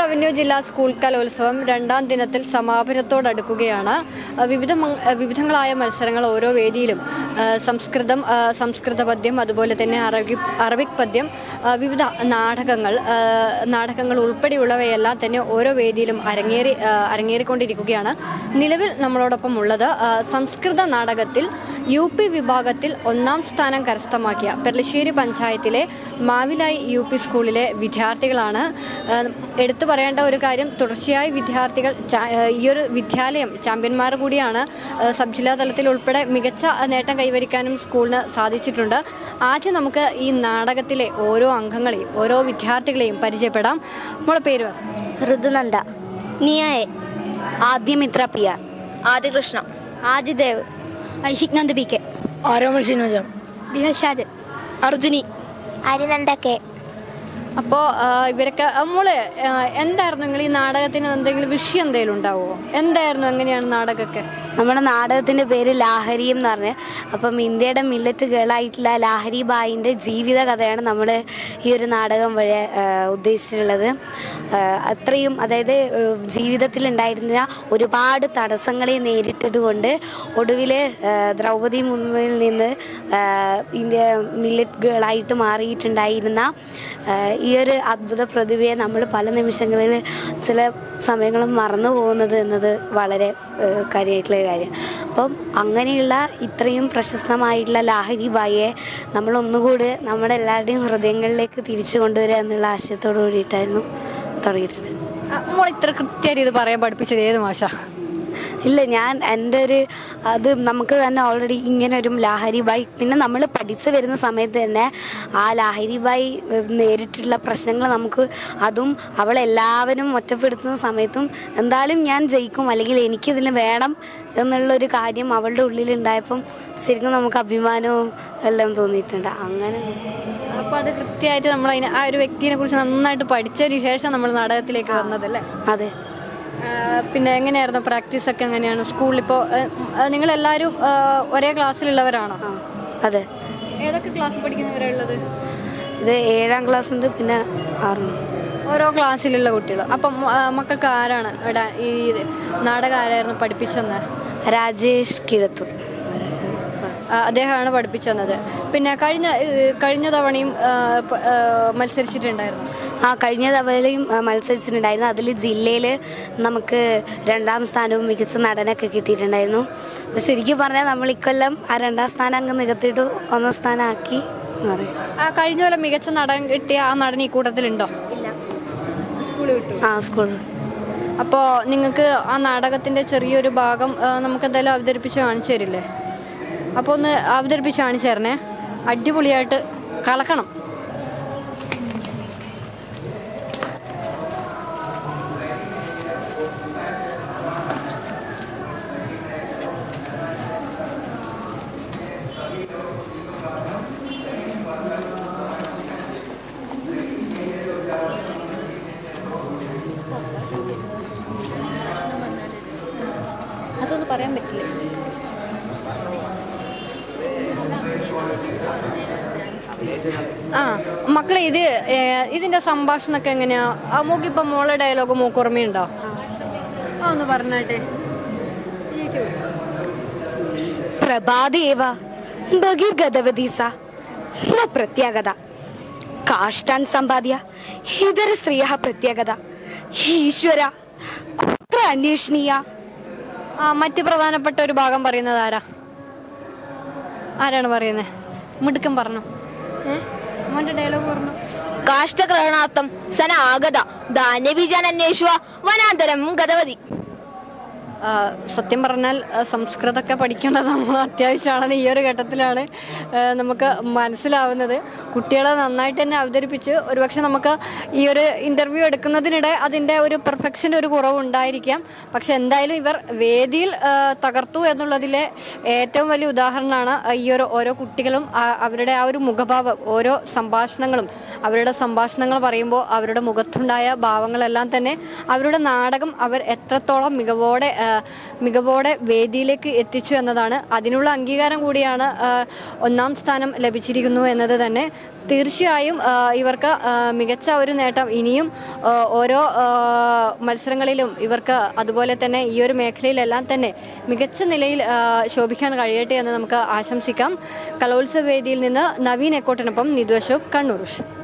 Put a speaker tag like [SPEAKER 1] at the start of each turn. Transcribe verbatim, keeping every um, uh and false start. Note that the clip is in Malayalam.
[SPEAKER 1] റവന്യൂ ജില്ലാ സ്കൂൾ കലോത്സവം രണ്ടാം ദിനത്തിൽ സമാപനത്തോടടുക്കുകയാണ്. വിവിധ വിവിധങ്ങളായ മത്സരങ്ങൾ ഓരോ വേദിയിലും സംസ്കൃതം, സംസ്കൃത പദ്യം, അതുപോലെ തന്നെ അറബി അറബിക് പദ്യം, വിവിധ നാടകങ്ങൾ നാടകങ്ങൾ ഉൾപ്പെടെയുള്ളവയെല്ലാം തന്നെ ഓരോ വേദിയിലും അരങ്ങേറി അരങ്ങേറിക്കൊണ്ടിരിക്കുകയാണ്. നിലവിൽ നമ്മളോടൊപ്പം ഉള്ളത് സംസ്കൃത നാടകത്തിൽ യു പി വിഭാഗത്തിൽ ഒന്നാം സ്ഥാനം കരസ്ഥമാക്കിയ പെർളശ്ശേരി പഞ്ചായത്തിലെ മാവിലായി യു പി സ്കൂളിലെ വിദ്യാർത്ഥികളാണ്. എടുത്തു പറയേണ്ട ഒരു കാര്യം, തുടർച്ചയായി വിദ്യാർത്ഥികൾ ഈ ഒരു വിദ്യാലയം ചാമ്പ്യന്മാർ കൂടിയാണ്. സബ് ജില്ലാ തലത്തിൽ ഉൾപ്പെടെ മികച്ച നേട്ടം കൈവരിക്കാനും സ്കൂളിന് സാധിച്ചിട്ടുണ്ട്. ആദ്യം നമുക്ക് ഈ നാടകത്തിലെ ഓരോ അംഗങ്ങളെയും ഓരോ വിദ്യാർത്ഥികളെയും പരിചയപ്പെടാം. നമ്മുടെ പേര്
[SPEAKER 2] Rithunanda, Niyaya, Adyamitra P R,
[SPEAKER 3] Adikrishna,
[SPEAKER 2] Adidev, Aishiknand P K,
[SPEAKER 4] Aromal ഷിനോജം,
[SPEAKER 2] ദിഹഷാജ്,
[SPEAKER 4] അർജുനി,
[SPEAKER 2] അരിനന്ദ കെ.
[SPEAKER 1] അപ്പോൾ ഇവരൊക്കെ മോള് എന്തായിരുന്നു നിങ്ങൾ ഈ നാടകത്തിന് എന്തെങ്കിലും വിഷയം എന്തെങ്കിലും ഉണ്ടാവുമോ? എന്തായിരുന്നു, എങ്ങനെയാണ് നാടകമൊക്കെ?
[SPEAKER 2] നമ്മുടെ നാടകത്തിൻ്റെ പേര് ലാഹരി എന്ന് പറഞ്ഞ്, അപ്പം ഇന്ത്യയുടെ മില്ലറ്റ് ഗേളായിട്ടുള്ള ലാഹരി ബായിൻ്റെ ജീവിത കഥയാണ് നമ്മൾ ഈ ഒരു നാടകം വഴി ഉദ്ദേശിച്ചിട്ടുള്ളത്. അത്രയും, അതായത് ജീവിതത്തിലുണ്ടായിരുന്ന ഒരുപാട് തടസ്സങ്ങളെ നേരിട്ടത് കൊണ്ട് ഒടുവിൽ ദ്രൗപദി മുർമുവിൽ നിന്ന് ഇന്ത്യ മില്ലറ്റ് ഗേളായിട്ട് മാറിയിട്ടുണ്ടായിരുന്ന ഈ ഒരു അദ്ഭുത പ്രതിഭയെ നമ്മൾ പല നിമിഷങ്ങളിൽ ചില സമയങ്ങളും മറന്നു പോകുന്നത് എന്നത് വളരെ കാര്യമായിട്ടുള്ള കാര്യം. അപ്പം അങ്ങനെയുള്ള ഇത്രയും പ്രശസ്തമായിട്ടുള്ള ലാഹരി ബായിയെ നമ്മളൊന്നുകൂടി നമ്മുടെ എല്ലാവരുടെയും ഹൃദയങ്ങളിലേക്ക് തിരിച്ചു കൊണ്ടുവരിക എന്നുള്ള ആശയത്തോടു കൂടിയിട്ടായിരുന്നു തുടങ്ങിയിട്ടുള്ളത്.
[SPEAKER 1] നമ്മൾ ഇത്ര കൃത്യമായിട്ട് ഇത് പറയാൻ പഠിപ്പിച്ചത് ഏത് മാഷ?
[SPEAKER 2] ഇല്ല, ഞാൻ എൻ്റെ ഒരു അത് നമുക്ക് തന്നെ ഓൾറെഡി ഇങ്ങനെ ഒരു ലാഹരി ബായി, പിന്നെ നമ്മൾ പഠിച്ചു വരുന്ന സമയത്ത് തന്നെ ആ ലാഹരി ബായി നേരിട്ടുള്ള പ്രശ്നങ്ങൾ നമുക്ക്, അതും അവളെല്ലാവരും ഒറ്റപ്പെടുത്തുന്ന സമയത്തും എന്തായാലും ഞാൻ ജയിക്കും, അല്ലെങ്കിൽ എനിക്കിതിൽ വേണം എന്നുള്ളൊരു കാര്യം അവളുടെ ഉള്ളിലുണ്ടായപ്പം ശരിക്കും നമുക്ക് അഭിമാനവും എല്ലാം തോന്നിയിട്ടുണ്ട്. അങ്ങനെ
[SPEAKER 1] അപ്പോൾ അത് കൃത്യമായിട്ട് നമ്മൾ അതിനെ ആ ഒരു വ്യക്തിനെ കുറിച്ച് നന്നായിട്ട് പഠിച്ചതിന് ശേഷം നമ്മൾ നാടകത്തിലേക്ക് വന്നതല്ലേ?
[SPEAKER 2] അതെ.
[SPEAKER 1] പിന്നെ എങ്ങനെയായിരുന്നു പ്രാക്ടീസ് ഒക്കെ? എങ്ങനെയാണ് സ്കൂളിലിപ്പോൾ നിങ്ങളെല്ലാവരും ഒരേ ക്ലാസ്സിലുള്ളവരാണോ?
[SPEAKER 2] അതെ.
[SPEAKER 1] ഏതൊക്കെ ക്ലാസ്സിൽ പഠിക്കുന്നവരുള്ളത്?
[SPEAKER 2] ഇത് ഏഴാം ക്ലാസ് ഉണ്ട്, പിന്നെ ആറും.
[SPEAKER 1] ഓരോ ക്ലാസ്സിലുള്ള കുട്ടികൾ. അപ്പം മക്കൾക്ക് ആരാണ് ഇവിടെ ഈ നാടകം ആരായിരുന്നു പഠിപ്പിച്ചെന്ന്?
[SPEAKER 2] രാജേഷ് കിഴത്തൂർ,
[SPEAKER 1] അദ്ദേഹമാണ് പഠിപ്പിച്ചു തന്നത്. പിന്നെ കഴിഞ്ഞ കഴിഞ്ഞ തവണയും മത്സരിച്ചിട്ടുണ്ടായിരുന്നു.
[SPEAKER 2] ആ കഴിഞ്ഞ തവണയും മത്സരിച്ചിട്ടുണ്ടായിരുന്നു. അതിൽ ജില്ലയിൽ നമുക്ക് രണ്ടാം സ്ഥാനവും മികച്ച നടനൊക്കെ കിട്ടിയിട്ടുണ്ടായിരുന്നു. ശരിക്കും പറഞ്ഞാൽ നമ്മൾ ഇക്കൊല്ലം ആ രണ്ടാം സ്ഥാനം അങ്ങ് നികത്തിയിട്ട് ഒന്നാം സ്ഥാനം ആക്കി എന്ന് പറയും.
[SPEAKER 1] ആ കഴിഞ്ഞ പോലെ മികച്ച നടൻ കിട്ടിയ ആ നടൻ ഈ കൂട്ടത്തിലുണ്ടോ?
[SPEAKER 2] ഇല്ല,
[SPEAKER 1] സ്കൂളിൽ വിട്ടു.
[SPEAKER 2] ആ സ്കൂളിൽ.
[SPEAKER 1] അപ്പോൾ നിങ്ങൾക്ക് ആ നാടകത്തിൻ്റെ ചെറിയൊരു ഭാഗം നമുക്ക് എന്തായാലും അവതരിപ്പിച്ച് കാണിച്ചു തരില്ലേ? അപ്പോൾ ഒന്ന് അവതരിപ്പിച്ച് കാണിച്ചു തരണേ. അടിപൊളിയായിട്ട് കളക്കണം. അതൊന്നും പറയാൻ പറ്റില്ല. ആ മക്കളെ, ഇത് ഇതിന്റെ സംഭാഷണമൊക്കെ എങ്ങനെയാ? മോക്കിപ്പം മോളെ ഡയലോഗ് മോക്ക് ഓർമ്മയുണ്ടോ? ആ ഒന്ന് പറഞ്ഞാട്ടെ.
[SPEAKER 2] പ്രഭാതേവ ബഹിർഗതവതി സ ന പ്രത്യാഗത കാഷ്ടാൻ സമ്പാദ്യ ഇതര സ്ത്രീയ പ്രത്യാഗത ഈശ്വര കുത്ര അന്വേഷണീയ.
[SPEAKER 1] ആ മറ്റ് പ്രധാനപ്പെട്ട ഒരു ഭാഗം പറയുന്നത് ആരാ? ആരാണ് പറയുന്നത്? മിടുക്കം പറഞ്ഞു. മോന്റെ ഡയലോഗ് പറഞ്ഞു.
[SPEAKER 3] കാഷ്ടഗ്രഹണാർത്ഥം സന ആഗത ധാന്യബീജാൻ അന്വേഷുവ വനാന്തരം ഗതവതി.
[SPEAKER 1] സത്യം പറഞ്ഞാൽ സംസ്കൃതമൊക്കെ പഠിക്കേണ്ടത് നമ്മൾ അത്യാവശ്യമാണെന്ന് ഈ ഒരു ഘട്ടത്തിലാണ് നമുക്ക് മനസ്സിലാവുന്നത്. കുട്ടികളെ നന്നായിട്ട് തന്നെ അവതരിപ്പിച്ച് ഒരുപക്ഷെ നമുക്ക് ഈ ഒരു ഇൻ്റർവ്യൂ എടുക്കുന്നതിനിടെ അതിൻ്റെ ഒരു പെർഫെക്ഷൻ്റെ ഒരു കുറവുണ്ടായിരിക്കാം. പക്ഷെ എന്തായാലും ഇവർ വേദിയിൽ തകർത്തു എന്നുള്ളതിലെ ഏറ്റവും വലിയ ഉദാഹരണമാണ് ഈ ഒരു ഓരോ കുട്ടികളും അവരുടെ ആ ഒരു മുഖഭാവം, ഓരോ സംഭാഷണങ്ങളും. അവരുടെ സംഭാഷണങ്ങൾ പറയുമ്പോൾ അവരുടെ മുഖത്തുണ്ടായ ഭാവങ്ങളെല്ലാം തന്നെ അവരുടെ നാടകം അവർ എത്രത്തോളം മികവോടെ മികവോടെ വേദിയിലേക്ക് എത്തിച്ചു എന്നതാണ്. അതിനുള്ള അംഗീകാരം കൂടിയാണ് ഒന്നാം സ്ഥാനം ലഭിച്ചിരിക്കുന്നു എന്നത് തന്നെ. തീർച്ചയായും ഇവർക്ക് മികച്ച ഒരു നേട്ടം ഇനിയും ഓരോ മത്സരങ്ങളിലും ഇവർക്ക് അതുപോലെ തന്നെ ഈ ഒരു മേഖലയിലെല്ലാം തന്നെ മികച്ച നിലയിൽ ശോഭിക്കാൻ കഴിയട്ടെ എന്ന് നമുക്ക് ആശംസിക്കാം. കലോത്സവ വേദിയിൽ നിന്ന് നവീൻ എക്കോട്ടിനൊപ്പം നിതു അശോക്, കണ്ണൂർ.